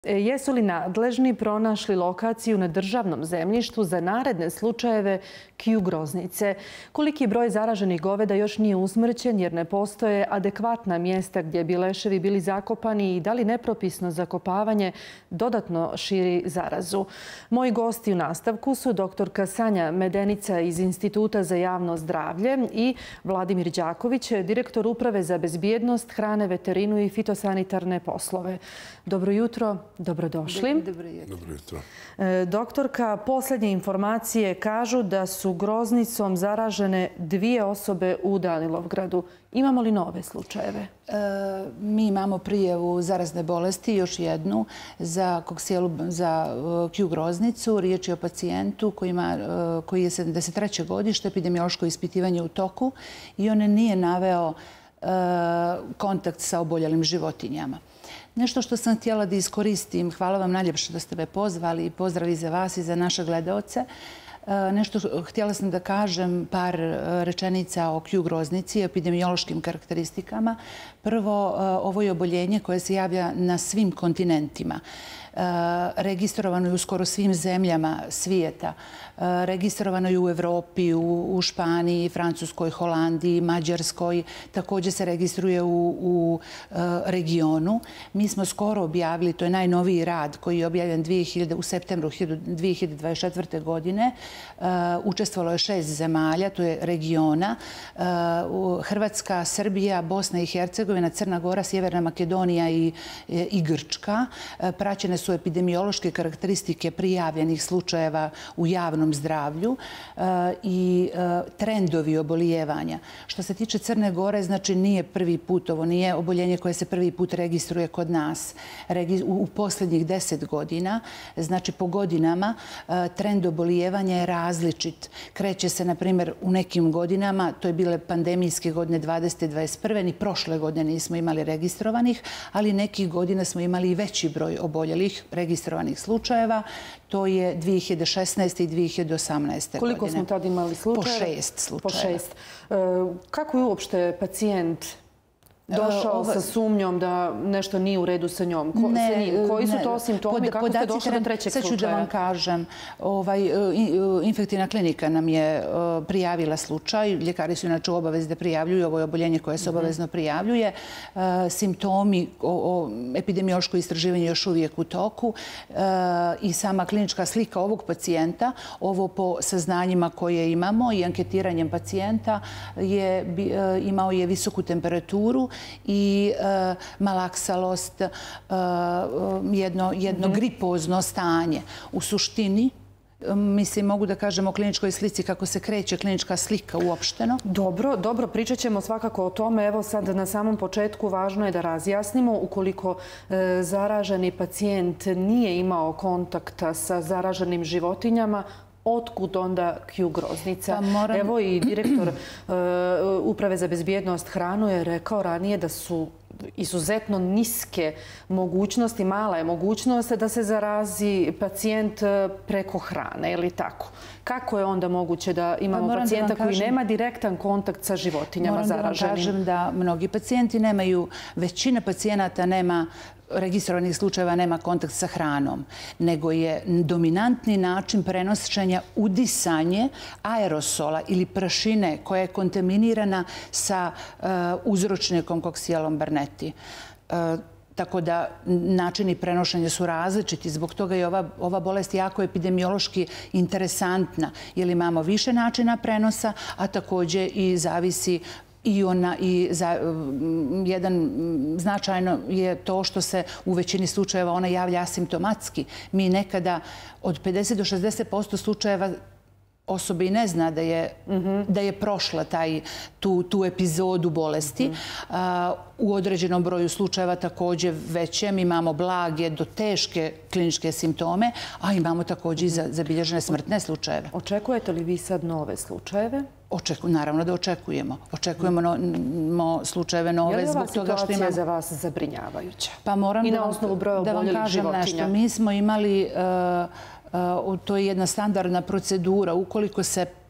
Jesu li nadležni pronašli lokaciju na državnom zemljištu za naredne slučajeve Q groznice? Koliki broj zaraženih goveda još nije usmrćen jer ne postoje adekvatna mjesta gdje bi leševi bili zakopani i da li nepropisno zakopavanje dodatno širi zarazu? Moji gosti u nastavku su doktorka Sanja Medenica iz Instituta za javno zdravlje i Vladimir Đaković, direktor Uprave za bezbjednost hrane, veterinu i fitosanitarne poslove. Dobro jutro. Dobrodošli. Dobro jutro. Doktorka, posljednje informacije kažu da su groznicom zaražene 2 osobe u Danilovgradu. Imamo li nove slučajeve? Mi imamo prijavu zarazne bolesti, još jednu, za Q groznicu. Riječ je o pacijentu koji je 73. godište, epidemiološko ispitivanje u toku i on nije naveo kontakt sa oboljelim životinjama. Nešto što sam htjela da iskoristim, hvala vam najljepše da ste me pozvali i pozdravi za vas i za naše gledaoce. Htjela sam da kažem par rečenica o Q groznici i epidemiološkim karakteristikama. Prvo, ovo je oboljenje koje se javlja na svim kontinentima. Registrovano je u skoro svim zemljama svijeta. Registrovano je u Evropi, u Španiji, Francuskoj, Holandiji, Mađarskoj. Također se registruje u regionu. Mi smo skoro objavili, to je najnoviji rad koji je objavljen u septembru 2024. godine. Učestvovalo je 6 zemalja, to je regiona. Hrvatska, Srbija, Bosna i Hercegovina, Crna Gora, Sjeverna Makedonija i Grčka. Praćene su epidemiološke karakteristike prijavljenih slučajeva u javnom zdravlju i trendovi obolijevanja. Što se tiče Crne Gore, znači nije prvi put, ovo nije oboljenje koje se prvi put registruje kod nas. U posljednjih 10 godina, znači po godinama, trend obolijevanja je različit. Kreće se, na primjer, u nekim godinama, to je bile pandemijske godine 20. i 21. Ni prošle godine nismo imali registrovanih, ali nekih godina smo imali i veći broj oboljelih registrovanih slučajeva. To je 2016. i 2018. godine. Koliko smo tad imali slučajeva? Po 6 slučajeva. Po 6. Kako je uopšte pacijent došao sa sumnjom da nešto nije u redu sa njom? Koji su to simptomi? Kako ste došli do trećeg slučaja? Sad ću da vam kažem. Infektivna klinika nam je prijavila slučaj. Ljekari su inače u obavezi da prijavljuju. Ovo je oboljenje koje se obavezno prijavljuje. Simptomi, epidemiološko istraživanje još uvijek u toku i sama klinička slika ovog pacijenta, ovo po saznanjima koje imamo i anketiranjem pacijenta, imao je visoku temperaturu i malaksalost, jedno gripozno stanje. U suštini, mislim, mogu da kažem o kliničkoj slici kako se kreće klinička slika uopšteno. Dobro, pričat ćemo svakako o tome. Evo sad na samom početku važno je da razjasnimo ukoliko zaraženi pacijent nije imao kontakta sa zaraženim životinjama, otkud onda Q groznica? Evo i direktor Uprave za bezbjednost hranu je rekao ranije da su izuzetno niske mogućnosti, mala je mogućnost da se zarazi pacijent preko hrane, ili tako? Kako je onda moguće da imamo pacijenta koji nema direktan kontakt sa životinjama zaraženim? Moram da vam kažem da mnogi pacijenti nemaju, većina pacijenata nema registrovanih slučajeva nema kontakt sa hranom, nego je dominantni način prenošenja udisanje aerosola ili prašine koja je kontaminirana sa uzročnikom Coxiellom barneti. Tako da načini prenošenja su različiti. Zbog toga je ova bolest jako epidemiološki interesantna, jer imamo više načina prenosa, a također i zavisi jedan značajno je to što se u većini slučajeva ona javlja asimptomatski. Mi nekada od 50 do 60% slučajeva osoba i ne zna da je prošla tu epizodu bolesti. U određenom broju slučajeva također većem imamo blage do teške kliničke simptome, a imamo također i zabilježene smrtne slučajeve. Očekujete li vi sad nove slučajeve? Naravno da očekujemo. Očekujemo slučajeve nove zbog toga što imamo... Je li ova situacija za vas zabrinjavajuća? Pa moram i na osnovu broja oboljelih životinja? Mi smo imali, to je jedna standardna procedura, ukoliko se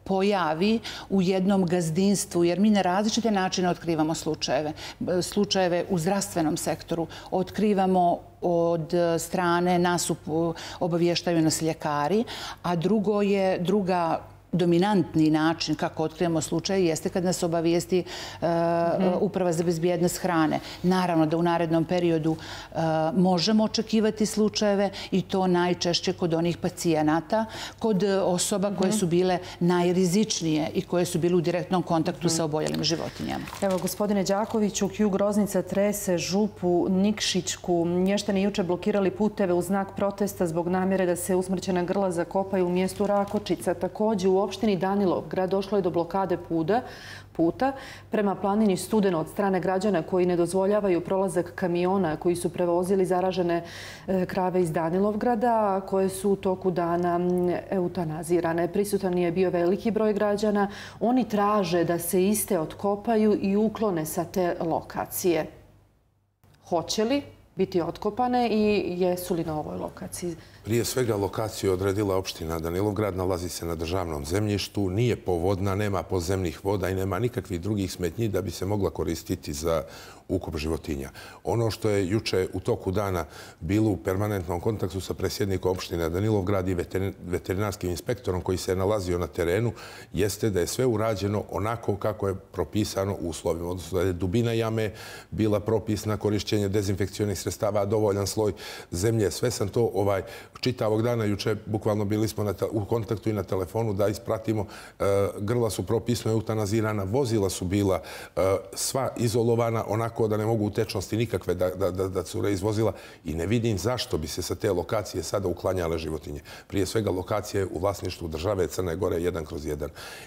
pojavi u jednom gazdinstvu, jer mi na različite načine otkrivamo slučajeve. Slučajeve u zdravstvenom sektoru otkrivamo od strane, nas obavještaju nas ljekari, a druga dominantni način kako otkrivamo slučaje jeste kad nas obavijesti Uprava za bezbjednost hrane. Naravno da u narednom periodu možemo očekivati slučajeve i to najčešće kod onih pacijenata, kod osoba koje su bile najrizičnije i koje su bile u direktnom kontaktu sa oboljelim životinjama. Evo, gospodine Đakoviću, Kju Groznica trese župu Nikšićku. Mještani juče blokirali puteve u znak protesta zbog namjere da se usmrćena grla zakopaju u mjestu Rakočica. Također u opštini Danilovgrad došlo je do blokade puta prema planini Studeno od strane građana koji ne dozvoljavaju prolazak kamiona koji su prevozili zaražene krave iz Danilovgrada, koje su u toku dana eutanazirane. Prisutan je bio veliki broj građana. Oni traže da se iste otkopaju i uklone sa te lokacije. Hoće li biti otkopane i jesu li na ovoj lokaciji? Prije svega lokaciju je odredila opština Danilovgrad, nalazi se na državnom zemljištu, nije povodna, nema podzemnih voda i nema nikakvih drugih smetnji da bi se mogla koristiti za ukop životinja. Ono što je juče u toku dana bilo u permanentnom kontaktu sa predsjednikom opštine Danilovgrad i veterinarskim inspektorom koji se nalazio na terenu, jeste da je sve urađeno onako kako je propisano uslovima. Odnosno da je dubina jame bila propisna, korišćenje dezinfekcionih sredstava, dovoljan sloj zemlje. Sve sam to čitavog dana juče, bukvalno bili smo u kontaktu i na telefonu da ispratimo. Grla su propisno eutanazirana, vozila su bila sva izolovana onako da ne mogu u tečnosti nikakve da cure iz vozila i ne vidim zašto bi se sa te lokacije sada uklanjale životinje. Prije svega lokacije u vlasništvu države Crne Gore 1/1.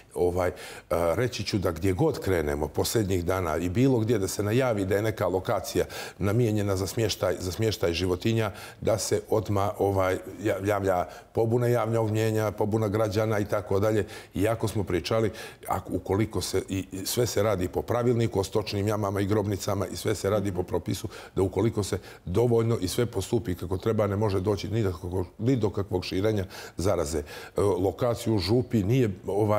Reći ću da gdje god krenemo posljednjih dana i bilo gdje da se najavi da je neka lokacija namijenjena za smještaj životinja, da se odmah javlja pobuna javnog mnijenja, pobuna građana i tako dalje. Iako smo pričali, ukoliko se, i sve se radi po pravilniku o stočnim jamama i grobnicama i sve se radi po propisu, da ukoliko se dovoljno i sve postupi kako treba, ne može doći ni do kakvog širenja zaraze. Lokaciju u župi nije,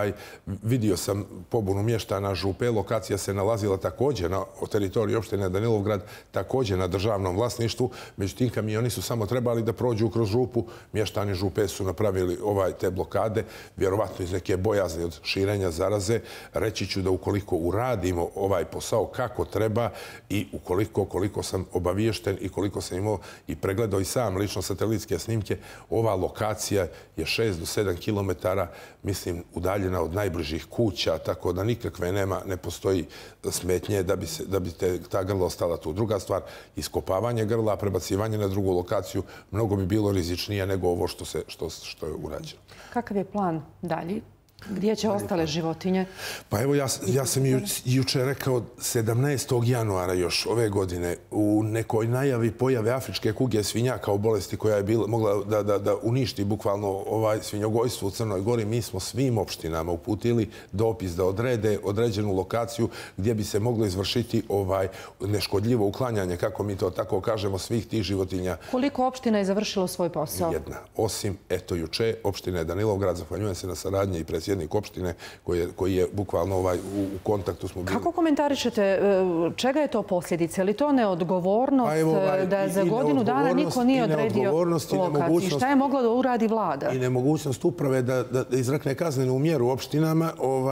vidio sam pobunu mještana župe, lokacija se nalazila također na teritoriji opštine Danilovgrad, također na državnom vlasništvu, međutim kamioni su samo trebali da prođu kroz župu, mještani župe su napravili te blokade, vjerovatno iz neke bojazni od širenja zaraze. Reći ću da ukoliko uradimo ovaj posao kako treba i koliko sam obaviješten i koliko sam imao i pregledao i sam lično satelitske snimke, ova lokacija je 6 do 7 kilometara, mislim, udaljena od najbližih kuća, tako da nikakve ne postoji smetnje da bi ta grla ostala tu. Druga stvar, iskopavanje grla, prebacivanje na drugu lokaciju, mnogo bi bilo rizičnije nego ovo što je urađeno. Kakav je plan dalje? Gdje će ostale životinje? Pa evo, ja sam juče rekao 17. januara još ove godine u nekoj najavi pojave afričke kuge svinja kao bolesti koja je mogla da uništi bukvalno svinjogojstvo u Crnoj Gori. Mi smo svim opštinama uputili dopis da odrede određenu lokaciju gdje bi se moglo izvršiti neškodljivo uklanjanje, kako mi to tako kažemo, svih tih životinja. Koliko opština je završilo svoj posao? Jedna. Osim, juče, opština je Danilovgrad, zahvaljujem se na saradnji i predsjednik opštine koji je bukvalno u kontaktu smo bili. Kako komentarišete, čega je to posljedice? Je li to neodgovornost da za godinu dana niko nije odredio lokaciju? Šta je mogla da uradi vlada? I nemogućnost uprave da izrekne kaznenu mjeru opštinama.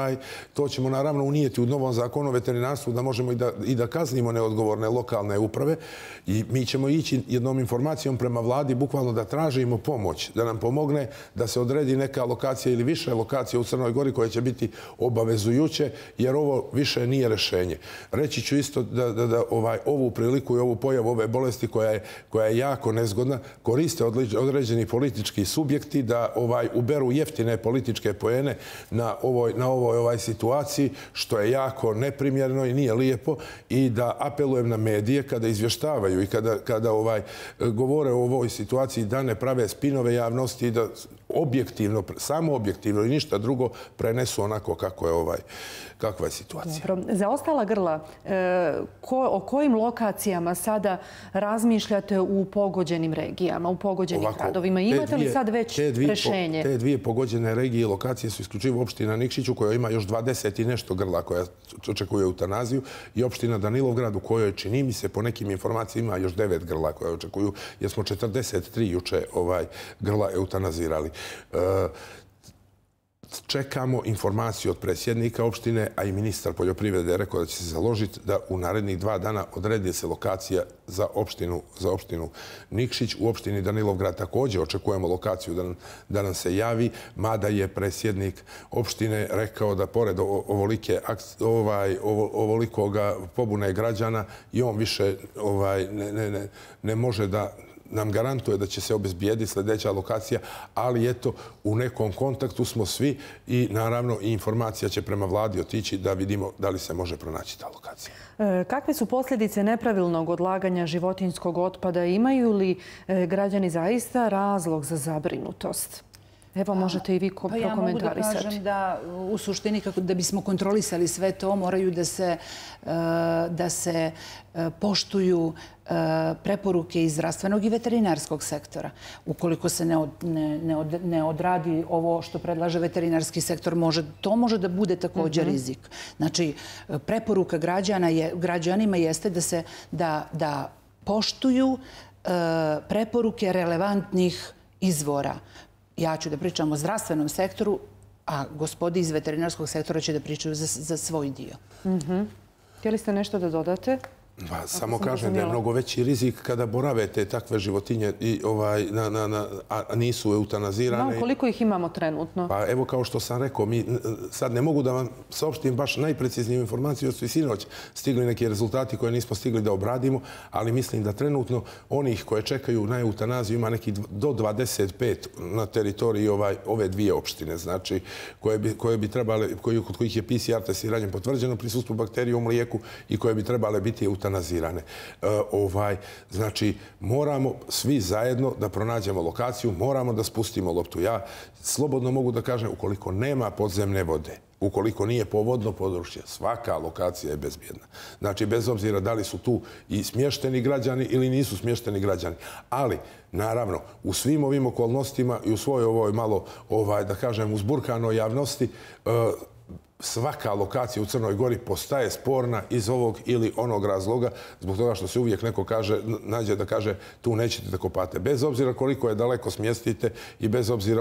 To ćemo naravno unijeti u novom zakonu o veterinarstvu da možemo i da kaznimo neodgovorne lokalne uprave. I mi ćemo ići jednom informacijom prema vladi bukvalno da tražimo pomoć, da nam pomogne da se odredi neka lokacija ili više lokacija u Crnoj Gori koje će biti obavezujuće, jer ovo više nije rješenje. Reći ću isto da ovu priliku i ovu pojavu ove bolesti koja je jako nezgodna koriste određeni politički subjekti da uberu jeftine političke poene na ovoj situaciji, što je jako neprimjerno i nije lijepo, i da apelujem na medije kada izvještavaju i kada govore o ovoj situaciji da ne prave spinove javnosti, da objektivno, samo objektivno i ništa drugo prenesu onako kakva je situacija. Dobro. Za ostala grla, o kojim lokacijama sada razmišljate u pogođenim regijama, u pogođenim gradovima? Imate li sad već rešenje? Te dvije pogođene regije i lokacije su isključivo opština Nikšić, u kojoj ima još 20 i nešto grla koja očekuje eutanaziju, i opština Danilovgrad, u kojoj, čini mi se, po nekim informacijama ima još 9 grla koje očekuju, jer smo 43 juče grla eutanazirali. Čekamo informaciju od predsjednika opštine, a i ministar poljoprivrede je rekao da će se založiti da u narednih 2 dana odredi se lokacija za opštinu Nikšić. U opštini Danilovgrad također očekujemo lokaciju da nam se javi, mada je predsjednik opštine rekao da pored ovolikoga pobune građana i on više ne može da nam garantuje da će se obezbijediti sljedeća lokacija, ali eto, u nekom kontaktu smo svi i naravno i informacija će prema vladi otići da vidimo da li se može pronaći ta lokacija. Kakve su posljedice nepravilnog odlaganja životinjskog otpada? Imaju li građani zaista razlog za zabrinutost? Evo, možete i vi prokomentarisati. Ja mogu da kažem da u suštini da bismo kontrolisali sve to moraju da se poštuju preporuke iz zdravstvenog i veterinarskog sektora. Ukoliko se ne odradi ovo što predlaže veterinarski sektor, to može da bude također rizik. Znači, preporuka građanima jeste da poštuju preporuke relevantnih izvora. Ja ću da pričam o zdravstvenom sektoru, a gospodi iz veterinarskog sektora će da pričaju za svoj dio. Htjeli ste nešto da dodate? Samo kažem da je mnogo veći rizik kada borave te takve životinje a nisu eutanazirane. Koliko ih imamo trenutno? Pa evo, kao što sam rekao, mi sad ne mogu da vam saopštim baš najprecizniju informaciju, jer su i sinoć stigli neki rezultati koje nismo stigli da obradimo, ali mislim da trenutno onih koje čekaju na eutanaziju ima neki do 25 na teritoriji ove dvije opštine, znači koje bi trebale, kod kojih je PCR testiranjem potvrđeno prisustvo bakterija u mlijeku i koje bi trebale biti eutanazirane. Znači, moramo svi zajedno da pronađemo lokaciju, moramo da spustimo loptu. Ja slobodno mogu da kažem, ukoliko nema podzemne vode, ukoliko nije povodno područje, svaka lokacija je bezbjedna. Znači, bez obzira da li su tu i smješteni građani ili nisu smješteni građani. Ali, naravno, u svim ovim okolnostima i u svojoj ovoj malo, da kažem, uzburkanoj javnosti, svaka lokacija u Crnoj Gori postaje sporna iz ovog ili onog razloga, zbog toga što se uvijek neko nađe da kaže tu nećete da kopate. Bez obzira koliko je daleko smjestite i bez obzira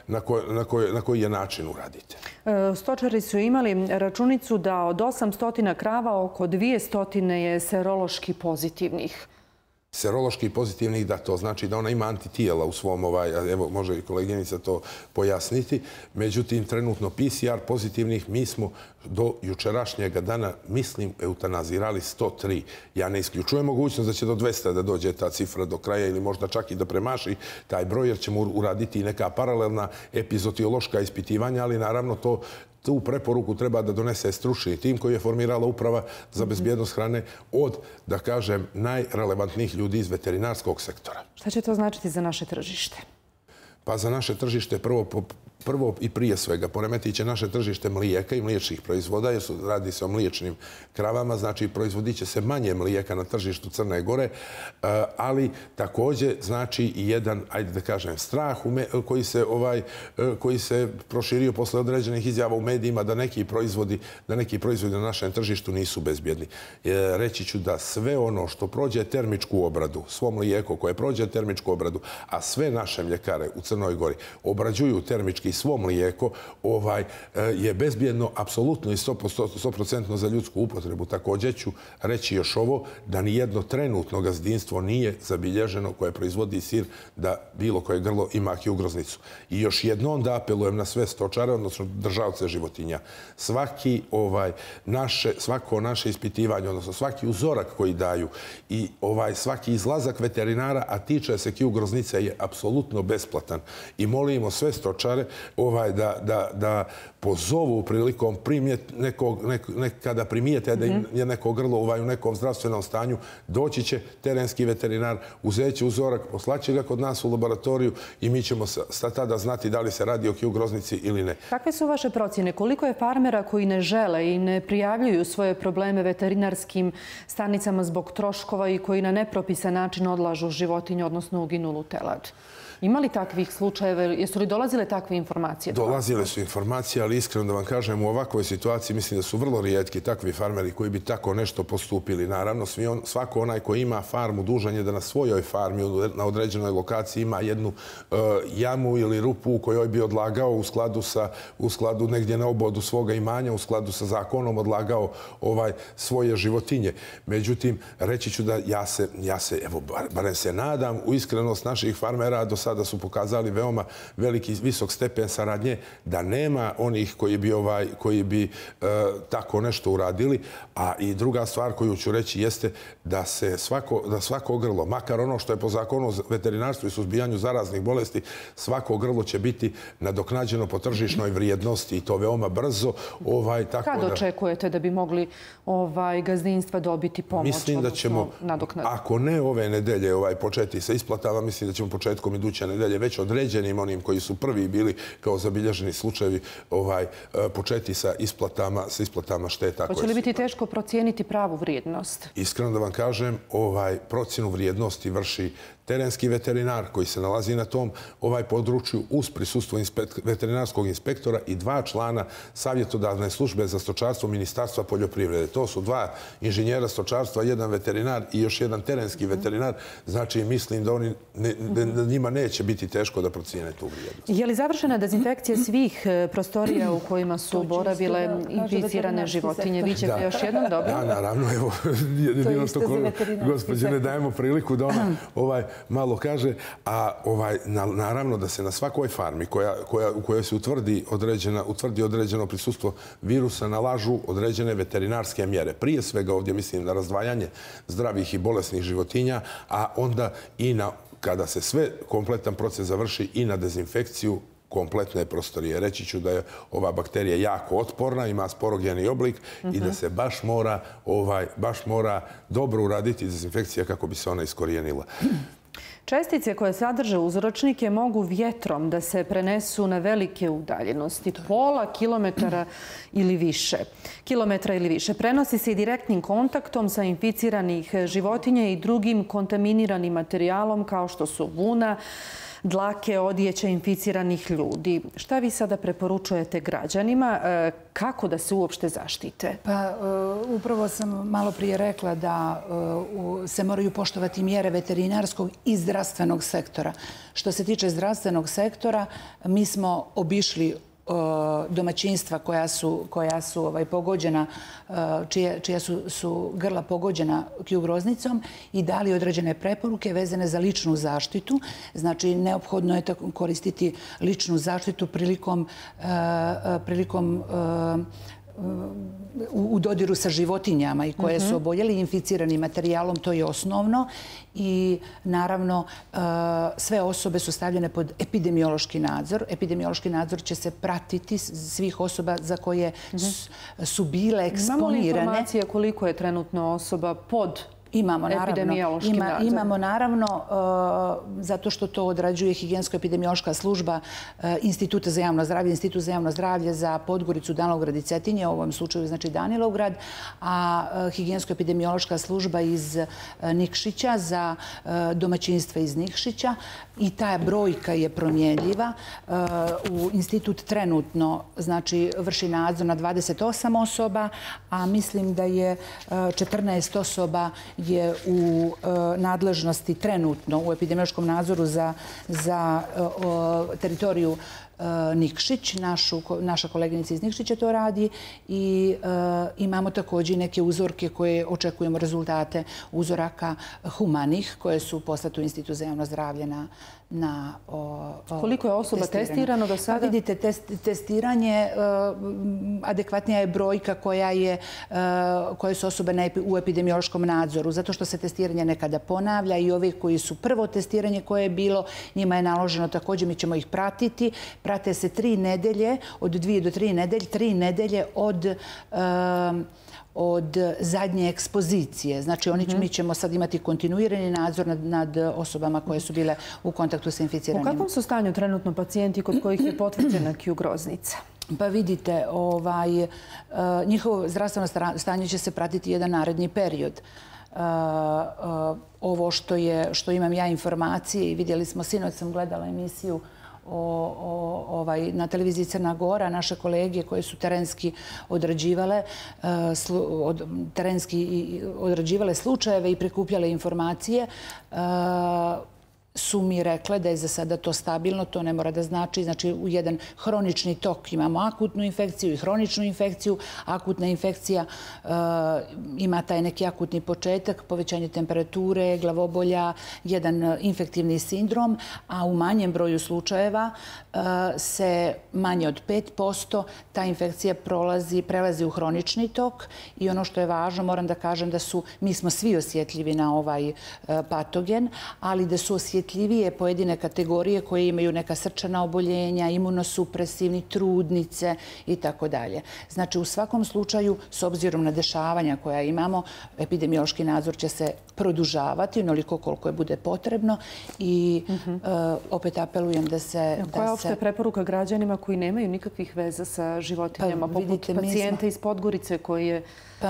na koji je način uradite. Stočari su imali računicu da od 800 krava oko 200 je serološki pozitivnih. Serološki pozitivnih, da, to znači da ona ima antitijela u svom, evo, može i koleginica to pojasniti. Međutim, trenutno PCR pozitivnih mi smo do jučerašnjega dana, mislim, eutanazirali 103. Ja ne isključujem mogućnost da će do 200 da dođe ta cifra do kraja ili možda čak i da premaši taj broj, jer ćemo uraditi neka paralelna epizotiološka ispitivanja, ali naravno tu preporuku treba da donese stručni tim koji je formirala Uprava za bezbjednost hrane od, da kažem, najrelevantnijih ljudi iz veterinarskog sektora. Šta će to značiti za naše tržište? Pa za naše tržište prvo i prije svega poremetit će naše tržište mlijeka i mliječnih proizvoda, jer radi se o mliječnim kravama, znači proizvodit će se manje mlijeka na tržištu Crne Gore, ali također znači i jedan, ajde da kažem, strah koji se proširio posle određenih izjava u medijima da neki proizvodi na našem tržištu nisu bezbjedni. Reći ću da sve ono što prođe termičku obradu, svo mlijeko koje prođe termičku obradu, a sve naše mljekare u Crnoj Gori obrađuju termički svo mlijeko, je bezbjedno apsolutno i 100% za ljudsku upotrebu. Također ću reći još ovo, da nijedno trenutno gazdinstvo nije zabilježeno koje proizvodi sir da bilo koje grlo ima ugroznicu. I još jednom da apelujem na sve stočare, odnosno držaoce životinja. Svako naše ispitivanje, odnosno svaki uzorak koji daju i svaki izlazak veterinara, a tiče se ugroznice, je apsolutno besplatan. I molimo sve stočare da pozovu prilikom kada primijete da je neko grlo u nekom zdravstvenom stanju, doći će terenski veterinar, uzet će uzorak, poslaće ga kod nas u laboratoriju i mi ćemo tada znati da li se radi o Q groznici ili ne. Kakve su vaše procjene? Koliko je farmera koji ne žele i ne prijavljuju svoje probleme veterinarskim stanicama zbog troškova i koji na nepropisan način odlažu životinju, odnosno uginulu telad? Ima li takvih slučajeva? Jesu li dolazile takve informacije? Dolazile su informacije, ali iskreno da vam kažem, u ovakvoj situaciji mislim da su vrlo rijetki takvi farmeri koji bi tako nešto postupili. Naravno, svako onaj koji ima farmu dužan je da na svojoj farmi na određenoj lokaciji ima jednu jamu ili rupu u kojoj bi odlagao u skladu negdje na obodu svoga imanja, u skladu sa zakonom odlagao svoje životinje. Međutim, reći ću da ja se, evo, barem se nadam, u iskrenost naših farmera do sada su pokazali veoma visok stepen saradnje, da nema onih koji bi tako nešto uradili. A i druga stvar koju ću reći jeste da svako grlo, makar ono što je po zakonu o veterinarstvu i suzbijanju zaraznih bolesti, svako grlo će biti nadoknađeno po tržišnoj vrijednosti i to veoma brzo. Kad očekujete da bi mogli gazdinstva dobiti pomoć? Mislim da ćemo, ako ne ove nedelje početi sa isplatama, mislim da ćemo početkom iduće nedelje već određenim onim koji su prvi bili kao zabilježeni slučajevi početi sa isplatama šteta. Hoće li biti teško procijeniti pravu vrijednost? Iskreno da vam kažem, procjenu vrijednosti vrši terenski veterinar koji se nalazi na tom području uz prisustvo veterinarskog inspektora i 2 člana savjetodavne službe za stočarstvo Ministarstva poljoprivrede. To su 2 inženjera stočarstva, 1 veterinar i još 1 terenski veterinar. Znači, mislim da njima neće biti teško da procijene tu vrijednost. Je li završena dezinfekcija svih prostorija u kojima su boravile inficirane životinje? Vi ćete još jednom dobro? Ja, naravno, evo, jedino što gospođe ne dajemo priliku da ona malo kaže, a naravno da se na svakoj farmi u kojoj se utvrdi određeno prisustvo virusa nalažu određene veterinarske mjere. Prije svega ovdje mislim na razdvajanje zdravih i bolesnih životinja, a onda i kada se kompletan proces završi i na dezinfekciju kompletne prostorije. Reći ću da je ova bakterija jako otporna, ima sporogeni oblik i da se baš mora dobro uraditi dezinfekcija kako bi se ona iskorijenila. Čestice koje sadrže uzročnike mogu vjetrom da se prenesu na velike udaljenosti, pola kilometara ili više. Prenosi se i direktnim kontaktom sa inficiranih životinja i drugim kontaminiranim materijalom kao što su vuna, dlake, odjeća inficiranih ljudi. Šta vi sada preporučujete građanima? Kako da se uopšte zaštite? Pa, upravo sam malo prije rekla da se moraju poštovati mjere veterinarskog i zdravstvenog sektora. Što se tiče zdravstvenog sektora, mi smo obišli domaćinstva koja su pogođena, čija su grla pogođena Q groznicom i dali određene preporuke vezane za ličnu zaštitu. Znači, neophodno je koristiti ličnu zaštitu prilikom u dodiru sa životinjama i koje su oboljeli inficiranim materijalom, to je osnovno. I naravno, sve osobe su stavljene pod epidemiološki nadzor. Epidemiološki nadzor će se pratiti svih osoba za koje su bile eksponirane. Imamo li informacije koliko je trenutno osoba pod epidemiološkim nadzorom? Imamo naravno, zato što to odrađuje higijensko-epidemiološka služba Instituta za javno zdravlje, Institut za javno zdravlje za Podgoricu, Danilograd i Cetinje, u ovom slučaju znači Danilograd, a higijensko-epidemiološka služba iz Nikšića za domaćinstva iz Nikšića. I ta brojka je promjenljiva. Institut trenutno vrši nadzor na 28 osoba, a mislim da je 14 osoba je u nadležnosti trenutno u epidemiološkom nadzoru za teritoriju Nikšić. Naša koleginica iz Nikšića to radi i imamo također neke uzorke koje očekujemo rezultate uzoraka humanih koje su poslate u Institut za javno zdravlje na koliko je osoba testirano do sada? Vidite, testiranje, adekvatnija je brojka koje su osobe u epidemiološkom nadzoru, zato što se testiranje nekada ponavlja i ovi koji su prvo testiranje koje je bilo, njima je naloženo također, mi ćemo ih pratiti prate se 3 nedelje, od 2 do 3 nedelje, 3 nedelje od zadnje ekspozicije. Znači, mi ćemo sad imati kontinuirani nadzor nad osobama koje su bile u kontaktu sa inficiranim. U kakvom su stanju trenutno pacijenti kod kojih je potvrđena Q groznica? Pa vidite, njihovo zdravstveno stanje će se pratiti jedan naredni period. Ovo što imam ja informacije i vidjeli smo, sinoć sam gledala emisiju na televiziji Crna Gora, naše kolege koje su terenski odrađivale slučajeve i prikupljale informacije, su mi rekle da je za sada to stabilno, to ne mora da znači. Znači, u jedan hronični tok imamo akutnu infekciju i hroničnu infekciju. Akutna infekcija ima taj neki akutni početak, povećanje temperature, glavobolja, jedan infektivni sindrom, a u manjem broju slučajeva se manje od 5% ta infekcija prelazi u hronični tok i ono što je važno, moram da kažem da mi smo svi osjetljivi na ovaj patogen, ali da su osjetljivije pojedine kategorije koje imaju neka srčana oboljenja, imunosupresivni, trudnice i tako dalje. Znači, u svakom slučaju, s obzirom na dešavanja koja imamo, epidemiološki nadzor će se produžavati onoliko koliko je bude potrebno i opet apelujem da se... Koja je opšta preporuka građanima koji nemaju nikakvih veza sa životinjama, poput pacijenta iz Podgorice koji je... Pa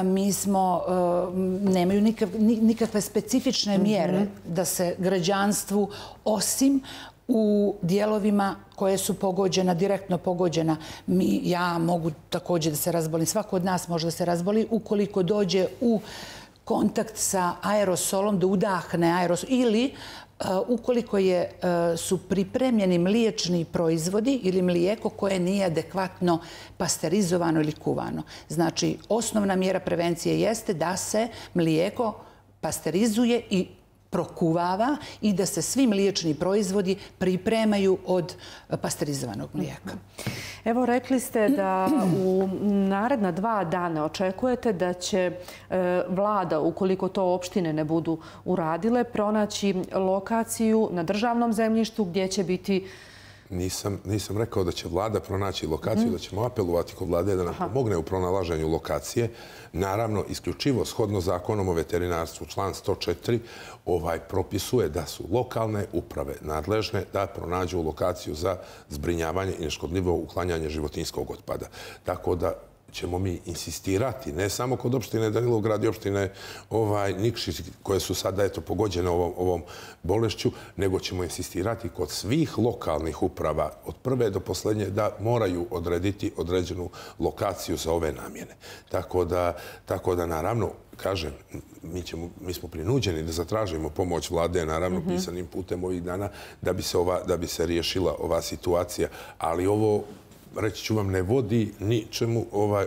nemaju nikakve specifične mjere da se građanstvu, osim u dijelovima koje su pogođena, direktno pogođena. Ja mogu također da se razbolim. Svako od nas može da se razboli ukoliko dođe u kontakt sa aerosolom, da udahne aerosol ili ukoliko su pripremljeni mliječni proizvodi ili mlijeko koje nije adekvatno pasterizovano ili kuvano. Znači, osnovna mjera prevencije jeste da se mlijeko pasterizuje i prokuvava i da se svi mliječni proizvodi pripremaju od pasterizovanog mlijeka. Evo, rekli ste da u naredna 2 dana očekujete da će vlada, ukoliko to opštine ne budu uradile, pronaći lokaciju na državnom zemljištu gdje će biti... Nisam rekao da će vlada pronaći lokaciju, da ćemo apelovati kod vlade da nam pomogne u pronalaženju lokacije. Naravno, isključivo shodno zakonom o veterinarstvu, član 104, propisuje da su lokalne uprave nadležne da pronađu lokaciju za zbrinjavanje i neškodljivo uklanjanje životinjskog otpada. Tako da ćemo mi insistirati, ne samo kod opštine Danilograd i opštine Nikšić, koje su sada pogođene ovom bolešću, nego ćemo insistirati kod svih lokalnih uprava, od prve do posljednje, da moraju odrediti određenu lokaciju za ove namjene. Tako da, naravno, kažem, mi smo prinuđeni da zatražimo pomoć vlade, naravno, pisanim putem ovih dana, da bi se riješila ova situacija. Ali ovo, reći ću vam, ne vodi ničemu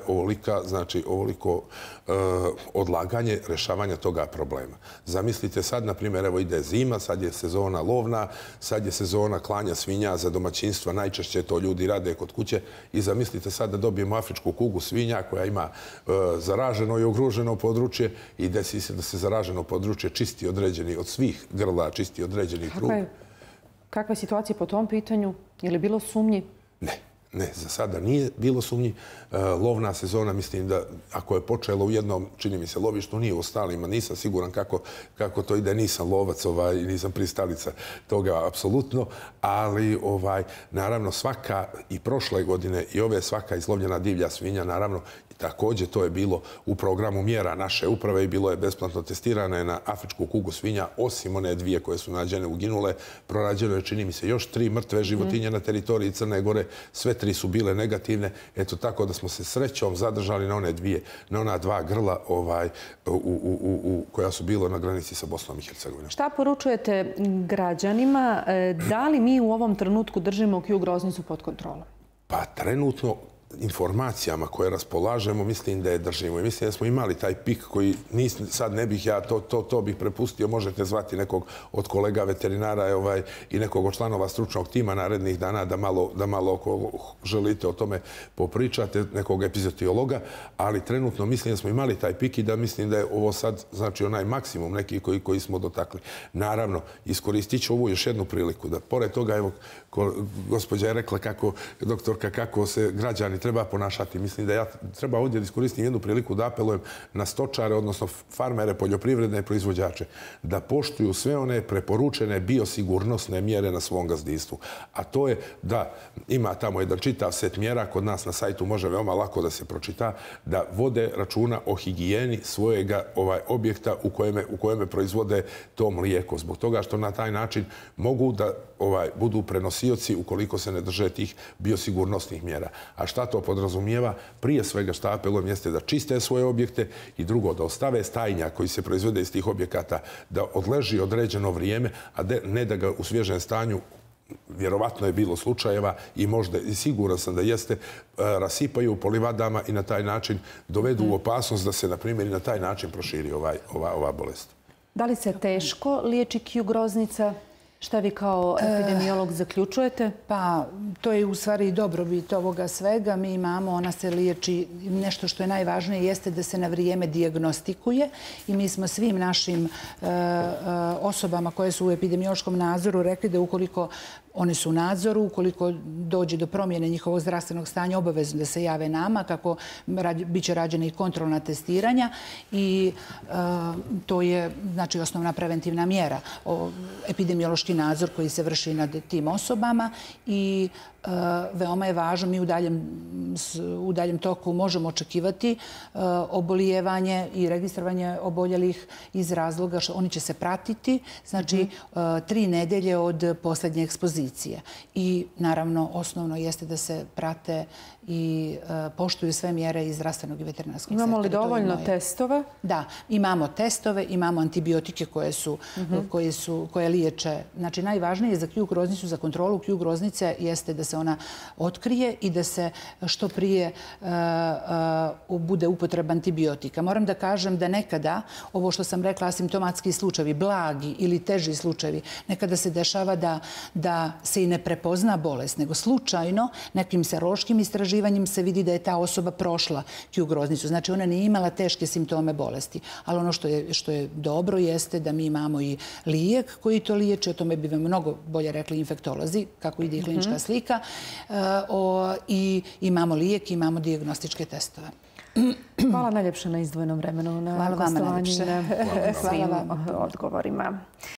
ovoliko odlaganje rješavanja toga problema. Zamislite sad, na primjer, evo ide zima, sad je sezona lovna, sad je sezona klanja svinja za domaćinstva, najčešće to ljudi rade kod kuće i zamislite sad da dobijemo afričku kugu svinja koja ima zaraženo i ugroženo područje i desi se da se zaraženo područje čisti određeni od svih grla, čisti određeni krug. Kakva je situacija po tom pitanju? Je li bilo sumnji? Ne, za sada nije bilo sumnji. Lovna sezona, mislim da ako je počelo u jednom, čini mi se, lovištu, nije u ostalima. Nisam siguran kako to ide. Nisam lovac, nisam pristalica toga, apsolutno. Ali, naravno, svaka i prošle godine i ove svaka izlovljena divlja svinja, naravno, također to je bilo u programu mjera naše uprave i bilo je besplatno testirane na afričku kugu svinja, osim one 2 koje su nađene uginule. Pronađeno je, čini mi se, još 3 mrtve životinje na teritoriji Crne Gore. Sve 3 su bile negativne. Eto tako da smo se srećom zadržali na ona 2 grla koja su bila na granici sa Bosnom i Hercegovinom. Šta poručujete građanima? Da li mi u ovom trenutku držimo Q groznicu pod kontrolom? Pa trenutno informacijama koje raspolažemo, mislim da je držimo. I mislim da smo imali taj pik koji sad ne bih ja to bih prepustio. Možete zvati nekog od kolega veterinara i nekog od članova stručnog tima narednih dana da malo ako želite o tome popričate, nekog epizetiologa, ali trenutno mislim da smo imali taj pik i da mislim da je ovo sad znači onaj maksimum neki koji smo dotakli. Naravno, iskoristit ću ovu još jednu priliku da pored toga, evo, gospođa je rekla doktorka, kako se građani treba ponašati. Mislim da ja treba ovdje iskoristiti jednu priliku da apelujem na stočare, odnosno farmere, poljoprivredne proizvođače, da poštuju sve one preporučene biosigurnosne mjere na svom gazdinstvu. A to je da ima tamo jedan čitav set mjera, kod nas na sajtu može veoma lako da se pročita, da vode računa o higijeni svojega objekta u kojeme proizvode to mlijeko. Zbog toga što na taj način mogu da budu prenosioci ukoliko se ne drže tih biosigurnosnih mjera. A šta to podrazumijeva? Prije svega šta apelujem jeste da čiste svoje objekte i drugo, da ostave stajnjak koji se proizvode iz tih objekata, da odleži određeno vrijeme, a ne da ga u svježem stanju, vjerovatno je bilo slučajeva i možda i siguran sam da jeste, rasipaju po livadama i na taj način dovedu u opasnost da se, na primjer, i na taj način proširi ova bolest. Da li se teško liječi Q groznica? Šta vi kao epidemiolog zaključujete? Pa, to je u stvari dobrobit ovoga svega. Mi imamo, ona se liječi, nešto što je najvažnije jeste da se na vrijeme dijagnostikuje i mi smo svim našim osobama koje su u epidemiološkom nadzoru rekli da ukoliko oni su u nadzoru, ukoliko dođe do promjene njihovog zdravstvenog stanja, obavezno da se jave nama, kako bit će rađena i kontrolna testiranja i to je znači osnovna preventivna mjera. Epidemiološki nadzor koji se vrši nad tim osobama i veoma je važno, mi u daljem toku možemo očekivati obolijevanje i registrovanje oboljelih iz razloga što oni će se pratiti, znači 3 nedelje od posljednje ekspozicije. I naravno osnovno jeste da se prate i poštuju sve mjere iz zdravstvenog i veterinarskog sektora. Imamo li dovoljno testova? Da, imamo testove, imamo antibiotike koje liječe. Znači najvažnije za Q groznicu, za kontrolu Q groznice jeste da se ona otkrije i da se što prije bude upotreba antibiotika. Moram da kažem da nekada, ovo što sam rekla, asimptomatski slučajevi, blagi ili teži slučajevi, nekada se dešava da se i ne prepozna bolest, nego slučajno nekim serološkim istraživanjem se vidi da je ta osoba prošla Q groznicu. Znači ona nije imala teške simptome bolesti. Ali ono što je dobro jeste da mi imamo i lijek koji to liječi, o tome bi vam mnogo bolje rekli infektolozi, kako ide i klinička slika. I imamo lijek, imamo dijagnostičke testove. Hvala najljepše na izdvojenom vremenu, na gostovanju i na svim odgovorima.